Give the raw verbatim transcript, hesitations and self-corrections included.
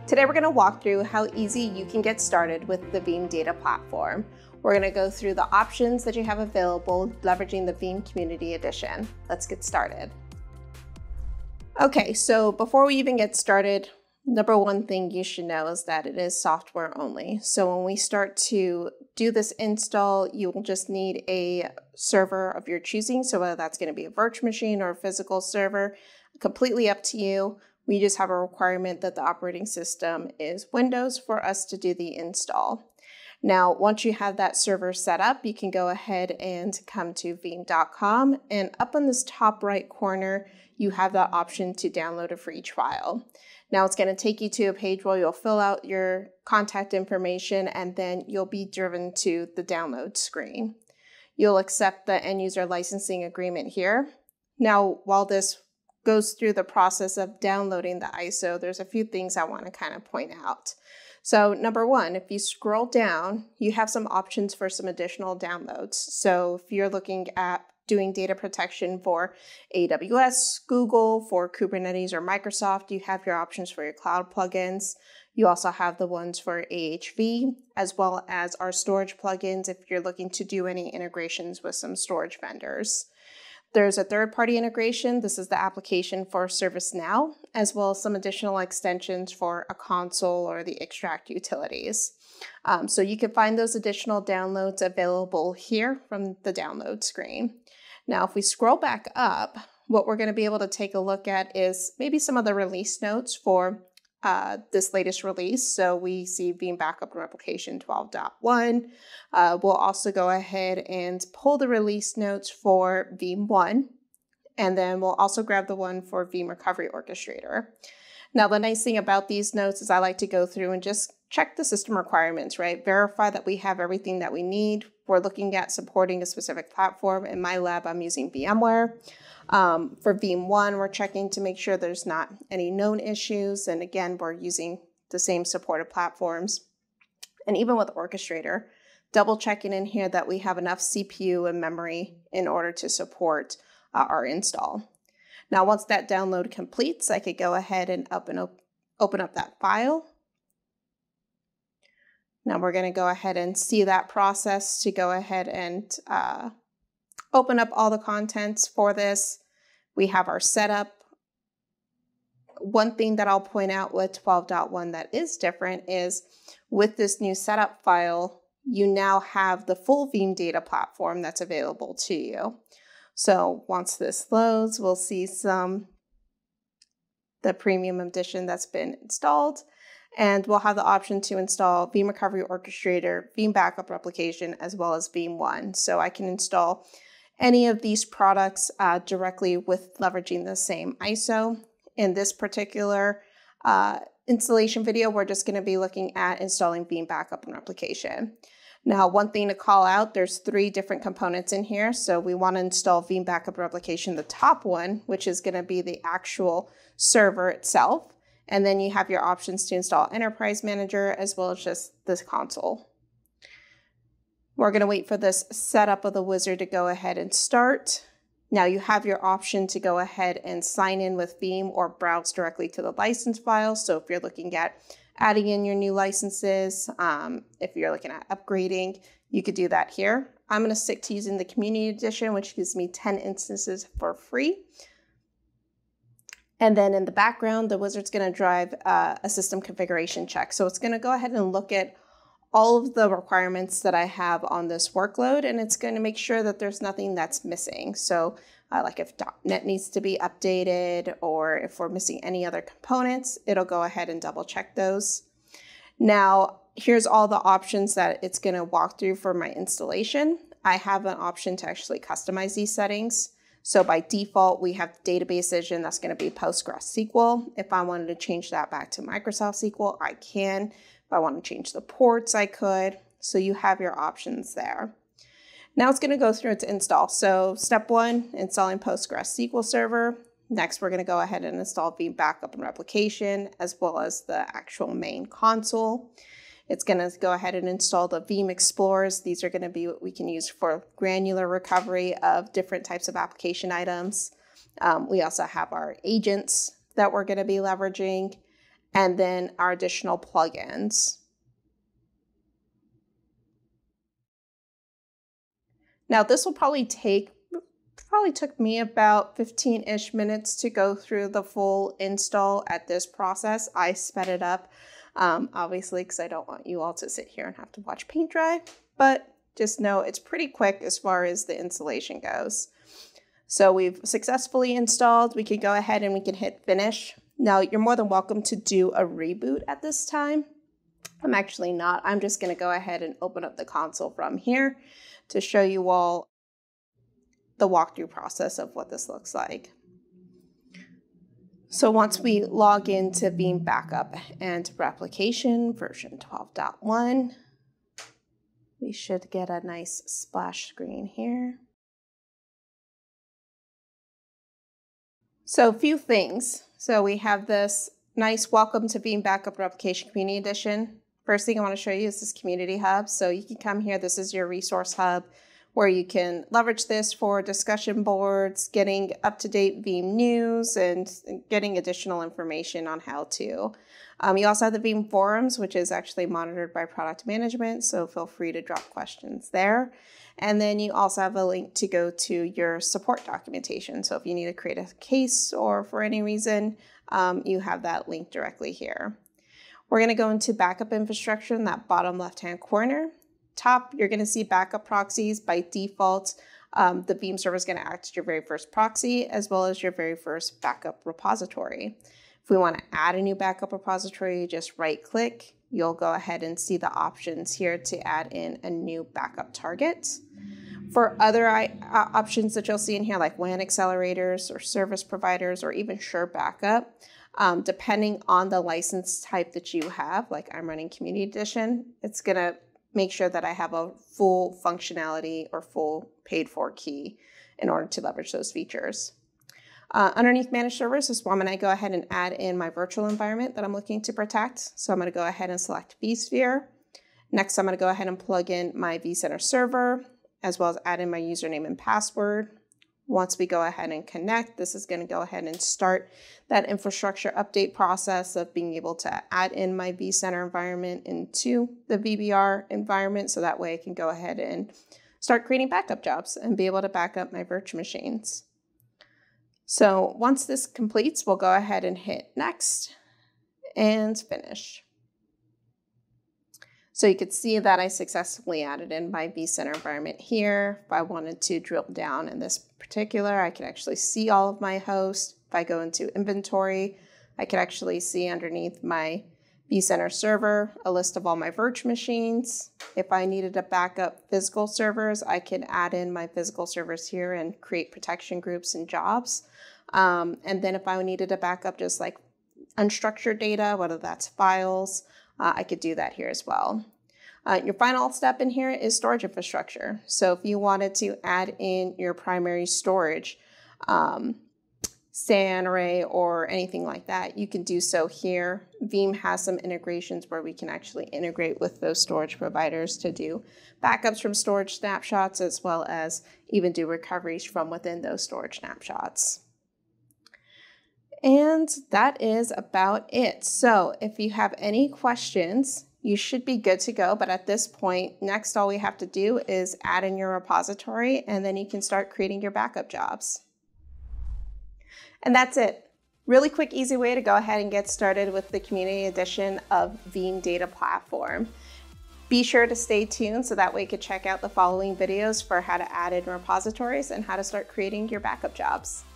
Today we're going to walk through how easy you can get started with the Veeam Data Platform. We're going to go through the options that you have available leveraging the Veeam Community Edition. Let's get started. Okay, so before we even get started, number one thing you should know is that it is software only. So when we start to do this install, you will just need a server of your choosing. So whether that's going to be a virtual machine or a physical server, completely up to you. We just have a requirement that the operating system is Windows for us to do the install. Now, once you have that server set up, you can go ahead and come to veeam dot com, and up in this top right corner, you have that option to download a free trial. Now, it's going to take you to a page where you'll fill out your contact information, and then you'll be driven to the download screen. You'll accept the end user licensing agreement here. Now, while this goes through the process of downloading the I S O, there's a few things I want to kind of point out. So number one, if you scroll down, you have some options for some additional downloads. So if you're looking at doing data protection for A W S, Google, for Kubernetes or Microsoft, you have your options for your cloud plugins. You also have the ones for A H V, as well as our storage plugins if you're looking to do any integrations with some storage vendors. There's a third-party integration. This is the application for ServiceNow, as well as some additional extensions for a console or the extract utilities. Um, so you can find those additional downloads available here from the download screen. Now, if we scroll back up, what we're going to be able to take a look at is maybe some of the release notes for Uh, this latest release. So we see Veeam Backup and Replication twelve point one. Uh, we'll also go ahead and pull the release notes for Veeam one, and then we'll also grab the one for Veeam Recovery Orchestrator. Now, the nice thing about these notes is I like to go through and just check the system requirements, right? Verify that we have everything that we need. We're looking at supporting a specific platform. In my lab, I'm using VMware. Um, for Veeam one, we're checking to make sure there's not any known issues. And again, we're using the same supported platforms. And even with Orchestrator, double checking in here that we have enough C P U and memory in order to support uh, our install. Now, once that download completes, I could go ahead and open up, open up that file. Now we're going to go ahead and see that process to go ahead and uh, open up all the contents for this. We have our setup. One thing that I'll point out with twelve point one that is different is with this new setup file, you now have the full Veeam Data Platform that's available to you. So once this loads, we'll see some the premium edition that's been installed. And we'll have the option to install Veeam Recovery Orchestrator, Veeam Backup Replication, as well as Veeam one. So I can install any of these products uh, directly with leveraging the same I S O. In this particular uh, installation video, we're just going to be looking at installing Veeam Backup and Replication. Now, one thing to call out, there's three different components in here. So we want to install Veeam Backup Replication, the top one, which is going to be the actual server itself. And then you have your options to install Enterprise Manager as well as just this console. We're going to wait for this setup of the wizard to go ahead and start. Now you have your option to go ahead and sign in with Veeam or browse directly to the license file. So if you're looking at adding in your new licenses, um, if you're looking at upgrading, you could do that here. I'm going to stick to using the Community Edition, which gives me ten instances for free. And then in the background, the wizard's going to drive uh, a system configuration check. So it's going to go ahead and look at all of the requirements that I have on this workload, and it's going to make sure that there's nothing that's missing. So uh, like if dot net needs to be updated or if we're missing any other components, it'll go ahead and double check those. Now, here's all the options that it's going to walk through for my installation. I have an option to actually customize these settings. So by default, we have database engine that's going to be PostgreSQL. If I wanted to change that back to Microsoft S Q L, I can. If I want to change the ports, I could. So you have your options there. Now it's going to go through its install. So step one, installing PostgreSQL Server. Next, we're going to go ahead and install Veeam Backup and Replication, as well as the actual main console. It's going to go ahead and install the Veeam Explorers. These are going to be what we can use for granular recovery of different types of application items. Um, we also have our agents that we're going to be leveraging. and then our additional plugins. Now this will probably take, probably took me about fifteen-ish minutes to go through the full install at this process. I sped it up, um, obviously, because I don't want you all to sit here and have to watch paint dry, but just know it's pretty quick as far as the installation goes. So we've successfully installed. We can go ahead and we can hit finish. Now you're more than welcome to do a reboot at this time. I'm actually not. I'm just going to go ahead and open up the console from here to show you all the walkthrough process of what this looks like. So once we log into Veeam Backup and Replication version twelve point one, we should get a nice splash screen here. So a few things. So we have this nice welcome to Veeam Backup Replication Community Edition. First thing I want to show you is this community hub. So you can come here. This is your resource hub where you can leverage this for discussion boards, getting up-to-date Veeam news, and getting additional information on how to. Um, you also have the Veeam forums, which is actually monitored by product management, so feel free to drop questions there. And then you also have a link to go to your support documentation. So if you need to create a case or for any reason, um, you have that link directly here. We're going to go into backup infrastructure in that bottom left-hand corner. Top, you're going to see backup proxies. By default, um, the Veeam server is going to act as your very first proxy, as well as your very first backup repository. If we want to add a new backup repository, just right-click. You'll go ahead and see the options here to add in a new backup target. For other uh, options that you'll see in here, like W A N accelerators or service providers or even Sure Backup, um, depending on the license type that you have, like I'm running Community Edition, it's going to make sure that I have a full functionality or full paid for key in order to leverage those features. Uh, underneath Managed Servers is where I'm going to go ahead and add in my virtual environment that I'm looking to protect. So I'm going to go ahead and select vSphere. Next, I'm going to go ahead and plug in my vCenter server, as well as add in my username and password. Once we go ahead and connect, this is going to go ahead and start that infrastructure update process of being able to add in my vCenter environment into the V B R environment. So that way I can go ahead and start creating backup jobs and be able to back up my virtual machines. So once this completes, we'll go ahead and hit next and finish. So you could see that I successfully added in my vCenter environment here. If I wanted to drill down in this particular, I can actually see all of my hosts. If I go into inventory, I can actually see underneath my vCenter server a list of all my virtual machines. If I needed to back up physical servers, I can add in my physical servers here and create protection groups and jobs. Um, and then if I needed to back up just like unstructured data, whether that's files, Uh, I could do that here as well. Uh, your final step in here is storage infrastructure. So if you wanted to add in your primary storage, um, S A N array or anything like that, you can do so here. Veeam has some integrations where we can actually integrate with those storage providers to do backups from storage snapshots, as well as even do recoveries from within those storage snapshots. And that is about it. So if you have any questions, you should be good to go. But at this point, next, all we have to do is add in your repository, and then you can start creating your backup jobs. And that's it. Really quick, easy way to go ahead and get started with the community edition of Veeam Data Platform. Be sure to stay tuned so that way you can check out the following videos for how to add in repositories and how to start creating your backup jobs.